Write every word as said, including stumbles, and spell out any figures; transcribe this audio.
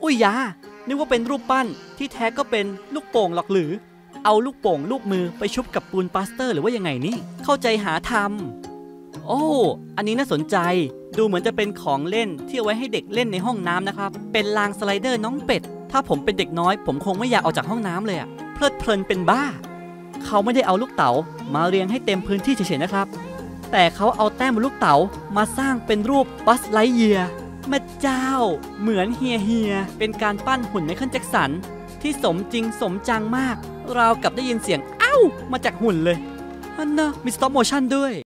อุ้ยยานึกว่าเป็นรูปปั้นที่แท้ก็เป็นลูกโป่งหรอกหรือเอาลูกโป่งลูกมือไปชุบกับปูนปลาสเตอร์หรือว่ายังไงนี่เข้าใจหาทำโอ้อันนี้น่าสนใจดูเหมือนจะเป็นของเล่นที่เอาไว้ให้เด็กเล่นในห้องน้ำนะครับเป็นรางสไลเดอร์น้องเป็ดถ้าผมเป็นเด็กน้อยผมคงไม่อยากออกจากห้องน้ำเลยอะเพลิดเพลินเป็นบ้าเขาไม่ได้เอาลูกเต๋ามาเรียงให้เต็มพื้นที่เฉยๆนะครับแต่เขาเอาแต้มลูกเต๋ามาสร้างเป็นรูปบัสไลท์เยียร์แม่เจ้าเหมือนเฮียเฮียเป็นการปั้นหุ่นไมเคิลแจ็คสันที่สมจริงสมจังมากราวกับได้ยินเสียงเอ้ามาจากหุ่นเลยอันน่ะมีสต็อปโมชั่นด้วย